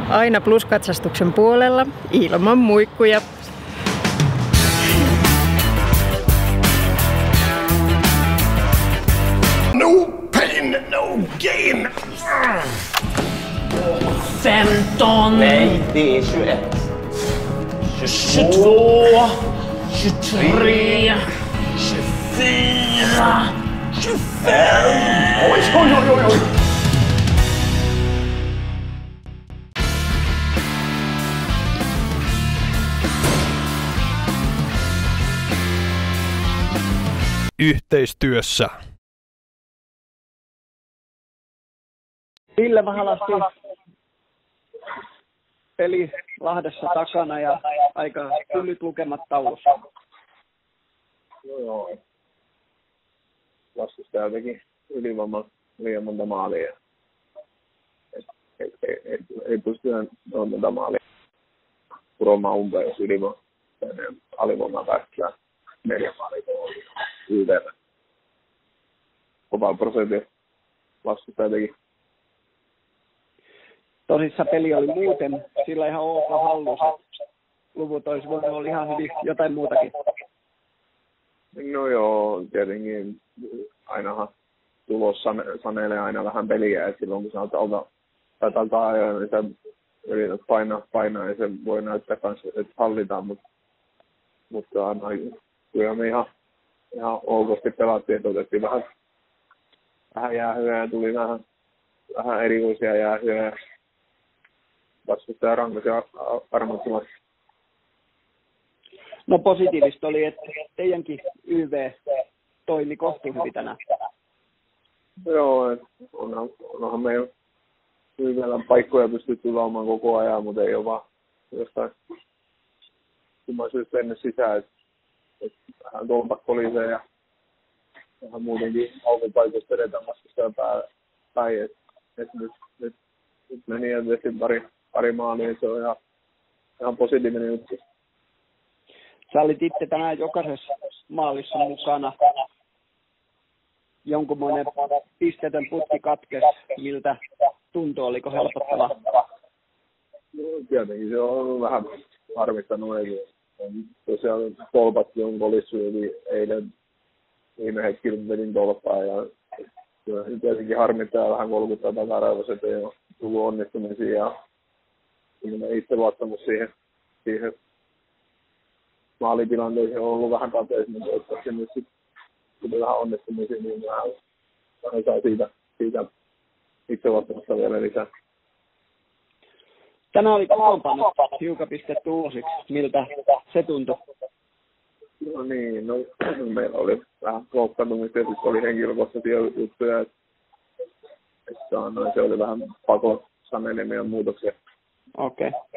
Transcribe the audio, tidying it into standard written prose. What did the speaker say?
aina pluskatsastuksen puolella ilman muikkuja. No pain, no gain! 15! Nej, det är 21. 22! 23! 24! 25! Oj, oj, oj, oj, oj! Yhteistyössä. Ville Vahalasti peli Lahdessa takana ja aika tyllyt lukemat taulussa. Joo. Vastustaja teki ylivoiman liian monta maalia. Ei pysty monta maalia kuromaan umpeen, jos alivoiman päästään 4 maalia yhdellä. Kovaa prosentin vastustaja teki. Tosissa peli oli muuten sillä ihan ok hallussa. Luvut olisi voinut olla ihan hyvin jotain muutakin. No joo, tietenkin ainahan tulos sanelee aina vähän peliä, että silloin kun sä oot takaa ajoin, niin sä yrität painaa ja se voi näyttää kanssa, että hallitaan, mutta kyllä me ihan okosti pelattiin, että otettiin vähän jäähyä ja tuli vähän erikoisia jäähyä ja vastustaja rankasi armottomasti. No positiivista oli, että teidänkin YV toimi kohti hyvin tänään. Joo, onhan meillä YV:llä paikkoja pystytty laumaan koko ajan, mutta ei ole vaan jostain kumman syystä ennen sisään. Vähän tolpakkolisee ja vähän muutenkin aukopaikoista edetään vastustajan päin. Nyt meni ja tehtiin pari maalia, se on ihan positiivinen juttu. Sä olit itse tänään jokaisessa maalissa mukana. Jonkunmoinen pistetön putki katkesi, miltä tuntui, oliko helpottavaa? No, tietenkin se on vähän harmittanut. Tosiaan tolpatkin on kolissu, eli eilen viime hetkellä vedin tolppaa. Ja tietenkin harmittaa vähän kolkuttaa takaraivossa, että ei ole tullut onnistumisia. Ja itseluottamus siihen maalitilanteeseen on ollut vähän kateissa, mutta toivottavasti nyt sitten vähän onnistumisia, niin vähän saa siitä itseluottamusta vielä lisää. Tänään oli kokoonpano hiukan pistetty uusiksi. Miltä se tuntui? No niin, meillä oli vähän loukkaantumista, tietysti oli henkilökohtaisia juttuja, että se oli vähän pakon sanelemia muutoksia. Okei.